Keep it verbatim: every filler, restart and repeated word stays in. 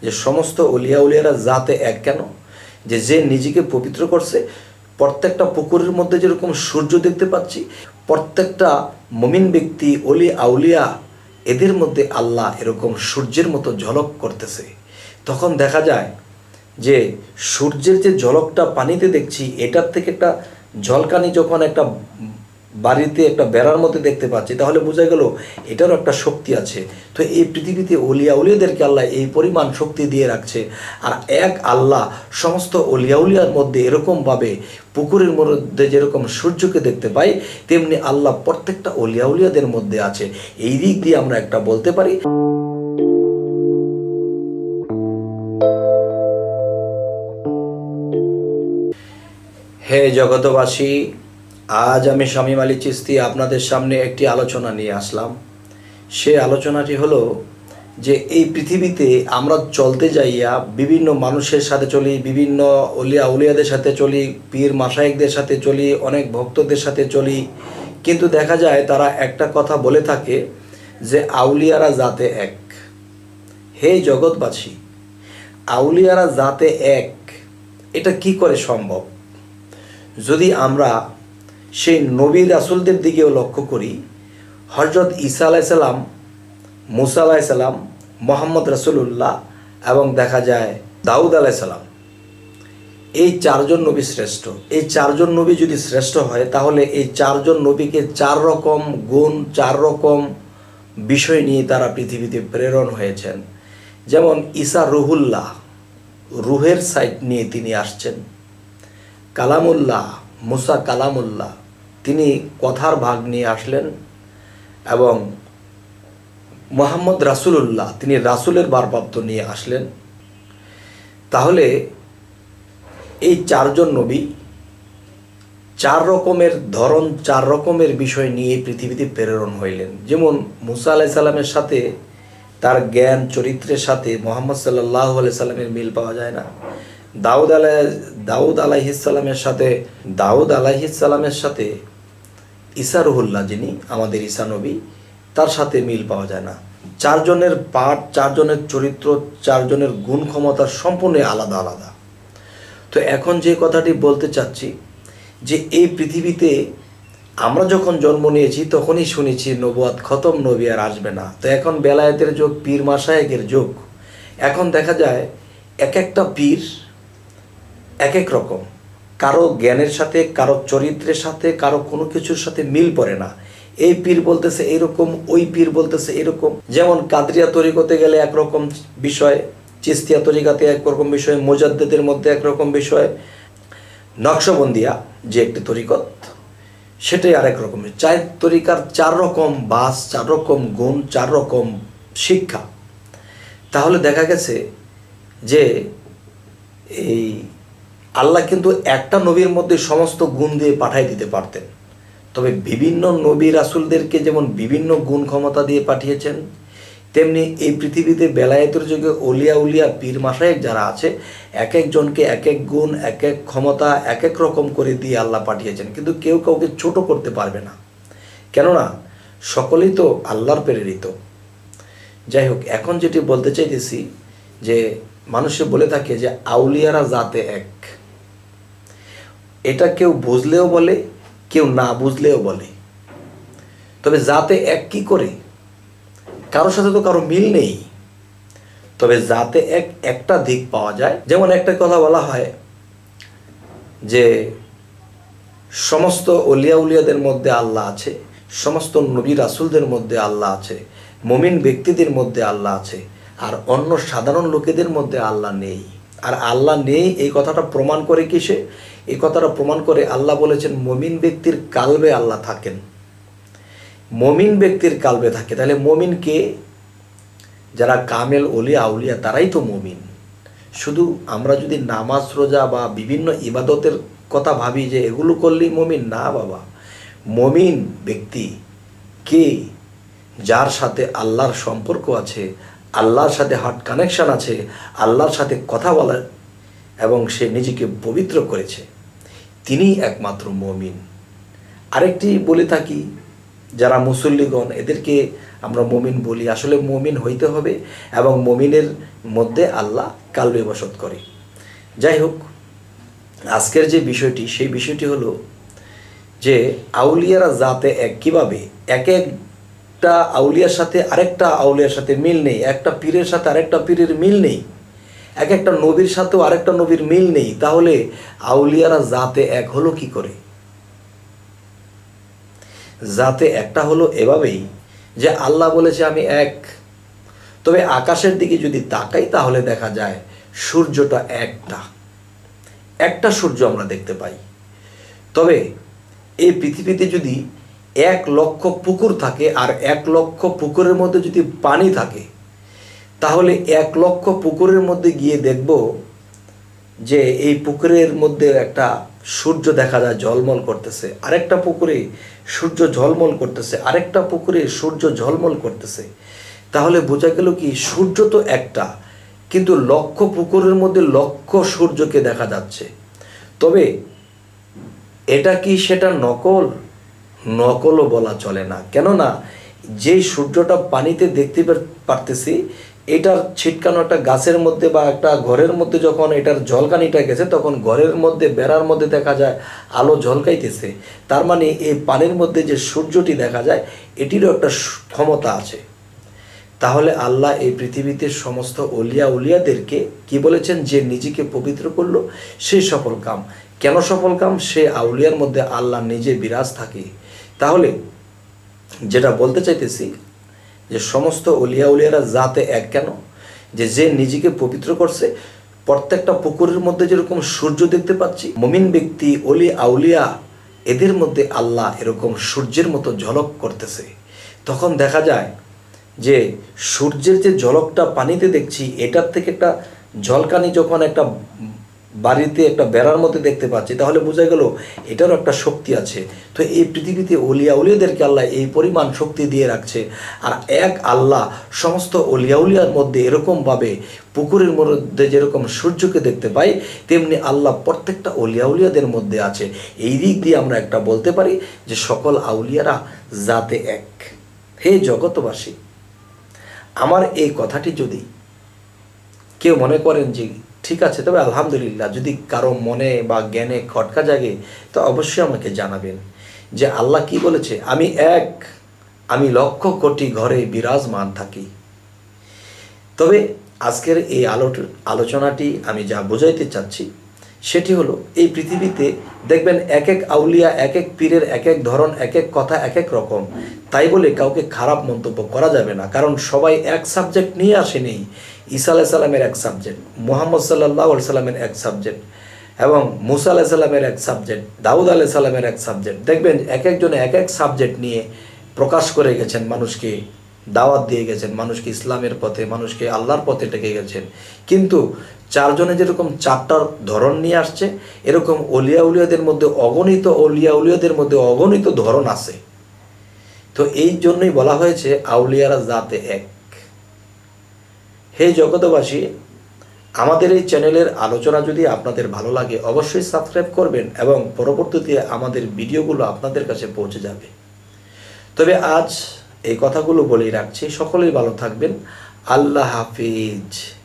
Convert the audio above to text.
যে সমস্ত ওলিয়া উলিয়ারা জাতে এক কেন, যে যে নিজেকে পবিত্র করছে, প্রত্যেকটা পুকুরের মধ্যে যেরকম সূর্য দেখতে পাচ্ছি, প্রত্যেকটা মুমিন ব্যক্তি ওলি আউলিয়া এদের মধ্যে আল্লাহ এরকম সূর্যের মতো ঝলক করতেছে। তখন দেখা যায় যে সূর্যের যে ঝলকটা পানিতে দেখছি, এটার থেকে একটা ঝলকানি যখন একটা বাড়িতে একটা বেড়ার মধ্যে দেখতে পাচ্ছি, তাহলে বোঝা গেল এটারও একটা শক্তি আছে। তো এই পৃথিবীতে ওলিয়া উলিয়াদেরকে আল্লাহ এই পরিমাণ শক্তি দিয়ে রাখছে। আর এক আল্লাহ সমস্ত ওলিয়া উলিয়ার মধ্যে এরকমভাবে পুকুরের মধ্যে যেরকম সূর্যকে দেখতে পাই, তেমনি আল্লাহ প্রত্যেকটা ওলিয়া উলিয়াদের মধ্যে আছে। এই দিক দিয়ে আমরা একটা বলতে পারি। হে জগতবাসী, আজ আমি শামীম আলী চিশতি আপনাদের সামনে একটি আলোচনা নিয়ে আসলাম। সে আলোচনাটি হলো যে এই পৃথিবীতে আমরা চলতে যাইয়া বিভিন্ন মানুষের সাথে চলি, বিভিন্ন ওলিয়া উলিয়াদের সাথে চলি, পীর মাশায়েখদের সাথে চলি, অনেক ভক্তদের সাথে চলি, কিন্তু দেখা যায় তারা একটা কথা বলে থাকে যে আউলিয়ারা জাতে এক। হে জগৎবাসী, আউলিয়ারা জাতে এক, এটা কি করে সম্ভব? যদি আমরা সেই নবী রাসূলদের দিকেও লক্ষ্য করি, হযরত ঈসা আলাইহিস সালাম, মুসা আলাইহিস সালাম, মুহাম্মদ রাসূলুল্লাহ এবং দেখা যায় দাউদ আলাইহিস সালাম, এই চারজন নবী শ্রেষ্ঠ। এই চারজন নবী যদি শ্রেষ্ঠ হয়, তাহলে এই চারজন নবীকে চার রকম গুণ, চার রকম বিষয় নিয়ে তারা পৃথিবীতে প্রেরণ হয়েছেন। যেমন ঈসা রুহুল্লাহ, রুহের সাইড নিয়ে তিনি আসছেন। কালামুল্লাহ, মুসা কালামুল্লাহ, তিনি কথার ভাগ নিয়ে আসলেন। এবং মুহাম্মদ রাসূলুল্লাহ, তিনি রাসূলের ভারপ্রাপ্ত নিয়ে আসলেন। তাহলে এই চারজন নবী চার রকমের ধরন, চার রকমের বিষয় নিয়ে পৃথিবীতে প্রেরণ হইলেন। যেমন মুসা আলাইহিস সালামের সাথে তার জ্ঞান চরিত্রের সাথে মুহাম্মদ সাল্লাল্লাহু আলাইহি সাল্লামের মিল পাওয়া যায় না। দাউদ আলাই দাউদ আলাইহিস সালামের সাথে দাউদ আলাইহিস সালামের সাথে ঈসা রুহুল্লাহ, যিনি আমাদের ঈসা নবী, তার সাথে মিল পাওয়া যায় না। চারজনের পাঠ, চারজনের চরিত্র, চারজনের গুণ ক্ষমতা সম্পূর্ণ আলাদা আলাদা। তো এখন যে কথাটি বলতে চাচ্ছি, যে এই পৃথিবীতে আমরা যখন জন্ম নিয়েছি তখনই শুনেছি নবুয়াত খতম, নবী আর আসবে না। তো এখন বেলায়েতের যুগ, পীর মাশায়েখের যুগ। এখন দেখা যায় এক একটা পীর এক এক রকম, কারো জ্ঞানের সাথে, কারো চরিত্রের সাথে, কারো কোনো কিছুর সাথে মিল পড়ে না। এই পীর বলতেছে এরকম, ওই পীর বলতেছে এরকম। যেমন কাদরিয়া তরিকতে গেলে একরকম বিষয়, চিশতিয়া তরিকাতে একরকম বিষয়, মুজাদ্দিদের মধ্যে একরকম বিষয়, নকশবন্দিয়া যে একটি তরিকত, সেটাই আরেক রকমের। চার তরিকার চার রকম বাস, চার রকম গুণ, চার রকম শিক্ষা। তাহলে দেখা গেছে যে এই আল্লাহ কিন্তু একটা নবীর মধ্যে সমস্ত গুণ দিয়ে পাঠাই দিতে পারতেন, তবে বিভিন্ন নবী রাসূলদেরকে যেমন বিভিন্ন গুণ ক্ষমতা দিয়ে পাঠিয়েছেন, তেমনি এই পৃথিবীতে বেলায়েতের যুগে ওলিয়া উলিয়া পীর মাশায়েখ যারা আছে, এক একজনকে এক এক গুণ, এক এক ক্ষমতা, এক এক রকম করে দিয়ে আল্লাহ পাঠিয়েছেন। কিন্তু কেউ কাউকে ছোট করতে পারবে না, কেননা সকলেই তো আল্লাহর প্রেরিত। যাই হোক, এখন যেটি বলতে চাইতেছি, যে মানুষে বলে থাকে যে আউলিয়ারা জাতে এক। এটা কেউ বুঝলেও বলে, কেউ না বুঝলেও বলে। তবে জাতে এক কি করে? কারোর সাথে তো কারো মিল নেই। তবে জাতে এক একটা দিক পাওয়া যায়। যেমন একটা কথা বলা হয় যে সমস্ত ওলিয়া উলিয়াদের মধ্যে আল্লাহ আছে, সমস্ত নবী রাসূলদের মধ্যে আল্লাহ আছে, মুমিন ব্যক্তিদের মধ্যে আল্লাহ আছে, আর অন্য সাধারণ লোকেদের মধ্যে আল্লাহ নেই। আর আল্লাহ নেই এই কথাটা প্রমাণ করে কিসে? এই কথাটা প্রমাণ করে আল্লাহ বলেছেন মুমিন ব্যক্তির কালবে আল্লাহ থাকেন, মুমিন ব্যক্তির কালবে থাকে। তাহলে মুমিন কে? যারা কামেল ওলিয়া আউলিয়া, তারাই তো মুমিন। শুধু আমরা যদি নামাজ রোজা বা বিভিন্ন ইবাদতের কথা ভাবি যে এগুলো করলেই মুমিন, না বাবা। মুমিন ব্যক্তি কে? যার সাথে আল্লাহর সম্পর্ক আছে, আল্লাহর সাথে হার্ট কানেকশন আছে, আল্লাহর সাথে কথা বলা এবং সে নিজেকে পবিত্র করেছে, তিনিই একমাত্র মুমিন। আরেকটি বলে থাকি যারা মুসল্লিগণ এদেরকে আমরা মুমিন বলি। আসলে মুমিন হইতে হবে এবং মুমিনের মধ্যে আল্লাহ কালবে বসত করে। যাই হোক, আজকের যে বিষয়টি সেই বিষয়টি হলো যে আউলিয়ারা জাতে এক, কীভাবে এক একটা আউলিয়ার সাথে আরেকটা আউলিয়ার সাথে মিল নেই, একটা পীরের সাথে আরেকটা পীরের মিল নেই, এক একটা নবীর সাথেও আরেকটা নবীর মিল নেই। তাহলে আউলিয়ারা জাতে এক হলো কি করে? জাতে একটা হলো এভাবেই যে আল্লাহ বলেছে আমি এক। তবে আকাশের দিকে যদি তাকাই তাহলে দেখা যায় সূর্যটা একটা একটা সূর্য আমরা দেখতে পাই। তবে এই পৃথিবীতে যদি এক লক্ষ পুকুর থাকে আর এক লক্ষ পুকুরের মধ্যে যদি পানি থাকে, তাহলে এক লক্ষ পুকুরের মধ্যে গিয়ে দেখব যে এই পুকুরের মধ্যে একটা সূর্য দেখা যায় ঝলমল করতেছে, আরেকটা পুকুরে সূর্য ঝলমল করতেছে, আরেকটা পুকুরে সূর্য ঝলমল করতেছে। তাহলে বোঝা গেল কি সূর্য তো একটা, কিন্তু লক্ষ পুকুরের মধ্যে লক্ষ সূর্যকে দেখা যাচ্ছে। তবে এটা কি সেটা নকল? নকলও বলা চলে না। কেননা যেই সূর্যটা পানিতে দেখতে পারতেছি, এটার ছিটকানো একটা গাছের মধ্যে বা একটা ঘরের মধ্যে যখন এটার ঝলকানিটা গেছে, তখন ঘরের মধ্যে বেড়ার মধ্যে দেখা যায় আলো ঝলকাইতেছে। তার মানে এই পানির মধ্যে যে সূর্যটি দেখা যায় এটিরও একটা ক্ষমতা আছে। তাহলে আল্লাহ এই পৃথিবীতে সমস্ত ওলিয়া উলিয়াদেরকে কি বলেছেন? যে নিজেকে পবিত্র করলো সে সফল কাম। কেন সফল কাম? সে আউলিয়ার মধ্যে আল্লাহ নিজে বিরাজ থাকে। তাহলে যেটা বলতে চাইতেছি যে সমস্ত ওলিয়া উলিয়ারা জাতে এক কেন? যে যে নিজেকে পবিত্র করছে। প্রত্যেকটা পুকুরের মধ্যে যেরকম সূর্য দেখতে পাচ্ছি, মুমিন ব্যক্তি ওলি আউলিয়া এদের মধ্যে আল্লাহ এরকম সূর্যের মতো ঝলক করতেছে। তখন দেখা যায় যে সূর্যের যে ঝলকটা পানিতে দেখছি, এটার থেকে একটা ঝলকানি যখন একটা বাড়িতে একটা বেড়ার মধ্যে দেখতে পাচ্ছি, তাহলে বোঝা গেল এটারও একটা শক্তি আছে। তো এই পৃথিবীতে ওলিয়া উলিয়াদেরকে আল্লাহ এই পরিমাণ শক্তি দিয়ে রাখছে। আর এক আল্লাহ সমস্ত ওলিয়া উলিয়ার মধ্যে এরকমভাবে পুকুরের মধ্যে যেরকম সূর্যকে দেখতে পাই, তেমনি আল্লাহ প্রত্যেকটা ওলিয়া উলিয়াদের মধ্যে আছে। এই দিক দিয়ে আমরা একটা বলতে পারি যে সকল আউলিয়ারা জাতে এক। হে জগৎবাসী, আমার এই কথাটি যদি কেউ মনে করেন যে ঠিক আছে, তবে আলহামদুলিল্লাহ, যদি কারো মনে বা জ্ঞানে খটকা জাগে তো অবশ্যই আমাকে জানাবেন যে আল্লাহ কি বলেছে, আমি এক, আমি লক্ষ কোটি ঘরে বিরাজমান থাকি। তবে আজকের এই আলো আলোচনাটি আমি যা বোঝাইতে চাচ্ছি সেটি হলো এই পৃথিবীতে দেখবেন এক এক আউলিয়া এক এক পীরের এক এক ধরন, এক এক কথা এক এক রকম। তাই বলে কাউকে খারাপ মন্তব্য করা যাবে না, কারণ সবাই এক সাবজেক্ট নিয়ে আসেনি। ঈসা আলাইহিস সালামের এক সাবজেক্ট, মুহাম্মদ সাল্লাল্লাহু আলাইহি সাল্লামের এক সাবজেক্ট, এবং মুসা আলাইহিস সালামের এক সাবজেক্ট, দাউদ আলাইহিস সালামের এক সাবজেক্ট। দেখবেন এক একজনে এক এক সাবজেক্ট নিয়ে প্রকাশ করে গেছেন, মানুষকে দাওয়াত দিয়ে গেছেন, মানুষকে ইসলামের পথে, মানুষকে আল্লাহর পথে ডেকে গেছেন। কিন্তু চারজনে যেরকম চারটার ধরন নিয়ে আসছে, এরকম ওলিয়া উলিয়াদের মধ্যে অগণিত ওলিয়া উলিয়াদের মধ্যে অগণিত ধরন আছে। তো এই জন্যই বলা হয়েছে আউলিয়ারা জাতে এক। হে জগতবাসী, আমাদের এই চ্যানেলের আলোচনা যদি আপনাদের ভালো লাগে অবশ্যই সাবস্ক্রাইব করবেন এবং পরবর্তীতে আমাদের ভিডিওগুলো আপনাদের কাছে পৌঁছে যাবে। তবে আজ এই কথাগুলো বলেই রাখছি, সকলেই ভালো থাকবেন। আল্লাহ হাফিজ।